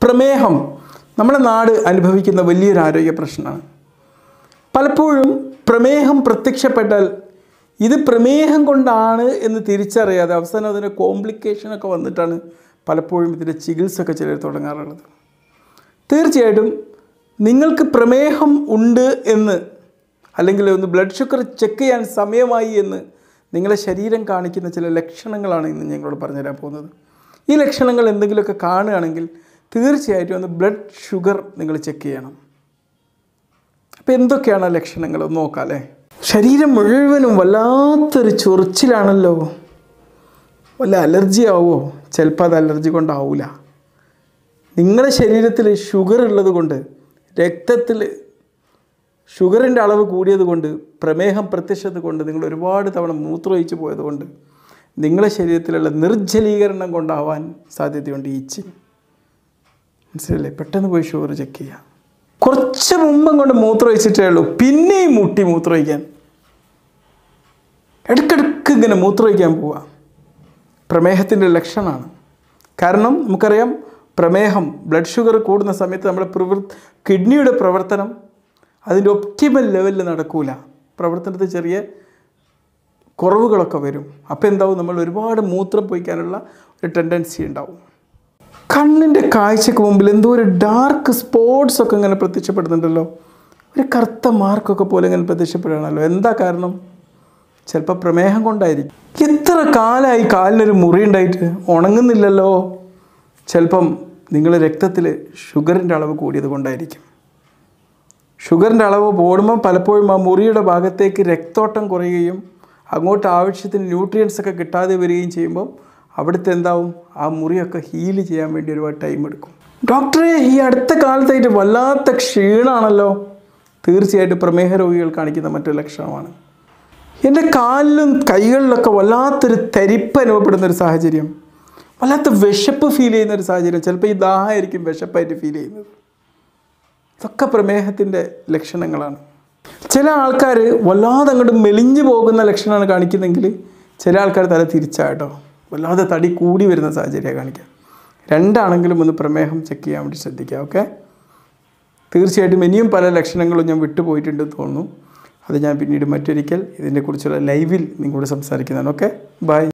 പ്രമേഹം നമ്മുടെ നാട് അനുഭവിക്കുന്ന വലിയൊരു ആരോഗ്യ പ്രശ്നമാണ്. പലപ്പോഴും പ്രമേഹം പ്രത്യക്ഷപ്പെട്ടാൽ ഇത് പ്രമേഹം കൊണ്ടാണ് എന്ന് തിരിച്ചറിയാതെ അവസാനം അതിൻ്റെ കോംപ്ലിക്കേഷനൊക്കെ വന്നിട്ടാണ് പലപ്പോഴും ഇതിൻ്റെ ചികിത്സയൊക്കെ ചിലർ തുടങ്ങാറുള്ളത്. തീർച്ചയായിട്ടും നിങ്ങൾക്ക് പ്രമേഹം ഉണ്ട് എന്ന്, അല്ലെങ്കിൽ ഒന്ന് ബ്ലഡ് ഷുഗർ ചെക്ക് ചെയ്യാൻ സമയമായി എന്ന് നിങ്ങളെ ശരീരം കാണിക്കുന്ന ചില ലക്ഷണങ്ങളാണ് ഇന്ന് ഞങ്ങളോട് പറഞ്ഞുതരാൻ പോകുന്നത്. ഈ ലക്ഷണങ്ങൾ എന്തെങ്കിലുമൊക്കെ കാണുകയാണെങ്കിൽ തീർച്ചയായിട്ടും ഒന്ന് ബ്ലഡ് ഷുഗർ നിങ്ങൾ ചെക്ക് ചെയ്യണം. അപ്പോൾ എന്തൊക്കെയാണ് ആ ലക്ഷണങ്ങൾ ഒന്ന് നോക്കാം അല്ലേ. ശരീരം മുഴുവനും വല്ലാത്തൊരു ചൊറിച്ചിലാണല്ലോ. വല്ല അലർജി ആവുമോ? ചിലപ്പോൾ അത് അലർജി കൊണ്ടാവില്ല. നിങ്ങളുടെ ശരീരത്തിൽ ഷുഗർ ഉള്ളത് കൊണ്ട്, രക്തത്തിൽ ഷുഗറിൻ്റെ അളവ് കൂടിയത് കൊണ്ട്, പ്രമേഹം പ്രത്യക്ഷത കൊണ്ട്, നിങ്ങൾ ഒരുപാട് തവണ മൂത്രമൊഴിച്ച് പോയതുകൊണ്ട് നിങ്ങളുടെ ശരീരത്തിലുള്ള നിർജ്ജലീകരണം കൊണ്ടാവാൻ സാധ്യതയുണ്ട് ഈച്ചിങ്. മനസ്സിലല്ലേ? പെട്ടെന്ന് പോയി ഷുഗർ ചെക്ക് ചെയ്യുക. കുറച്ച് മുമ്പം കൊണ്ട് മൂത്രമൊഴിച്ചിട്ടേ ഉള്ളൂ, പിന്നെയും മുട്ടി മൂത്രമൊഴിക്കാൻ, ഇടയ്ക്കിടയ്ക്ക് ഇങ്ങനെ മൂത്രമൊഴിക്കാൻ പോവുക, പ്രമേഹത്തിൻ്റെ ലക്ഷണമാണ്. കാരണം നമുക്കറിയാം, പ്രമേഹം ബ്ലഡ് ഷുഗർ കൂടുന്ന സമയത്ത് നമ്മുടെ കിഡ്നിയുടെ പ്രവർത്തനം അതിൻ്റെ ഒപ്റ്റിമൽ ലെവലിൽ നടക്കൂല. പ്രവർത്തനത്തിൽ ചെറിയ കുറവുകളൊക്കെ വരും. അപ്പോൾ എന്താവും, നമ്മൾ ഒരുപാട് മൂത്രം പൊയ്ക്കാനുള്ള ഒരു ടെൻഡൻസി ഉണ്ടാവും. കണ്ണിൻ്റെ കാഴ്ചക്ക് മുമ്പിൽ എന്തോ ഒരു ഡാർക്ക് സ്പോട്ട്സ് ഒക്കെ ഇങ്ങനെ പ്രത്യക്ഷപ്പെടുന്നുണ്ടല്ലോ, ഒരു കറുത്ത മാർക്കൊക്കെ പോലെ ഇങ്ങനെ പ്രത്യക്ഷപ്പെടുകയാണല്ലോ. എന്താ കാരണം? ചിലപ്പോൾ പ്രമേഹം കൊണ്ടായിരിക്കും. എത്ര കാലമായി കാലിനൊരു മുറി ഉണ്ടായിട്ട് ഉണങ്ങുന്നില്ലല്ലോ? ചിലപ്പം നിങ്ങൾ രക്തത്തിൽ ഷുഗറിൻ്റെ അളവ് കൂടിയത് കൊണ്ടായിരിക്കും. ഷുഗറിൻ്റെ അളവ് കൂടുമ്പോൾ പലപ്പോഴും ആ മുറിയുടെ ഭാഗത്തേക്ക് രക്തോട്ടം കുറയുകയും അങ്ങോട്ട് ആവശ്യത്തിന് ന്യൂട്രിയൻസ് ഒക്കെ കിട്ടാതെ വരികയും ചെയ്യുമ്പോൾ അവിടുത്തെ എന്താവും, ആ മുറിയൊക്കെ ഹീൽ ചെയ്യാൻ വേണ്ടി ഒരുപാട് ടൈം എടുക്കും. ഡോക്ടറെ, ഈ അടുത്ത കാലത്തായിട്ട് വല്ലാത്ത ക്ഷീണമാണല്ലോ. തീർച്ചയായിട്ടും പ്രമേഹ രോഗികൾ കാണിക്കുന്ന മറ്റൊരു ലക്ഷണമാണ്. എൻ്റെ കാലിലും കൈകളിലൊക്കെ വല്ലാത്തൊരു തരിപ്പ് അനുഭവപ്പെടുന്നൊരു സാഹചര്യം, വല്ലാത്ത വിശപ്പ് ഫീൽ ചെയ്യുന്നൊരു സാഹചര്യം. ചിലപ്പോൾ ഈ ദാഹമായിരിക്കും വിശപ്പായിട്ട് ഫീൽ ചെയ്യുന്നത്. ഇതൊക്കെ പ്രമേഹത്തിൻ്റെ ലക്ഷണങ്ങളാണ്. ചില ആൾക്കാർ വല്ലാതെ അങ്ങോട്ട് മെലിഞ്ഞു പോകുന്ന ലക്ഷണമാണ് കാണിക്കുന്നതെങ്കിൽ ചില ആൾക്കാർ തല തിരിച്ചാട്ടോ, വല്ലാതെ തടി കൂടി വരുന്ന സാഹചര്യമാണ് കാണിക്കുക. രണ്ടാണെങ്കിലും ഒന്ന് പ്രമേഹം ചെക്ക് ചെയ്യാൻ വേണ്ടി ശ്രദ്ധിക്കുക. ഓക്കെ, തീർച്ചയായിട്ടും ഇനിയും പല ലക്ഷണങ്ങളും ഞാൻ വിട്ടുപോയിട്ടുണ്ടെന്ന് തോന്നുന്നു. അത് ഞാൻ പിന്നീട് മറ്റൊരിക്കൽ ഇതിനെക്കുറിച്ചുള്ള ലൈവിൽ നിങ്ങളോട് സംസാരിക്കുന്നതാണ്. Okay, by.